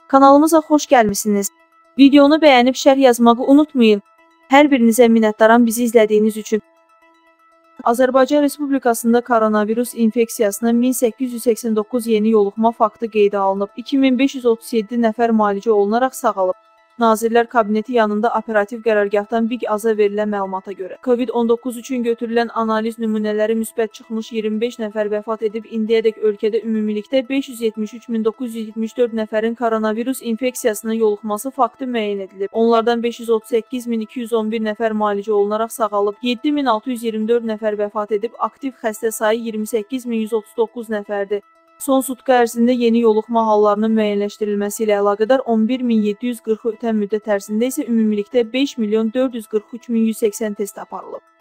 Kanalımıza xoş gəlmisiniz. Videonu bəyənib şərh yazmağı unutmayın. Hər birinizə minnətdaram bizi izlədiyiniz üçün. Azərbaycan Respublikasında koronavirus infeksiyasına 1889 yeni yoluxma faktı qeydə alınıb. 2537 nəfər müalicə olunaraq sağalıb. Nazirlər Kabineti yanında operativ qərargahdan Big Aza verilən məlumata görə COVID-19 üçün götürülən analiz nümunələri müsbət çıxmış 25 nəfər vəfat edib, indiyədək ölkədə ümumilikdə 573.974 nəfərin koronavirus infeksiyasına yoluxması faktı müəyyən edilib. Onlardan 538.211 nəfər müalicə olunaraq sağalıb, 7.624 nəfər vəfat edib, aktiv xəstə sayı 28.139 nəfərdir. Son sutka ərzində yeni yoluxma hallarının müəyyənləşdirilməsi ilə əlaqədar 11.740 ötən müddət ərzində isə ümumilikdə 5.443.180 test aparılıb.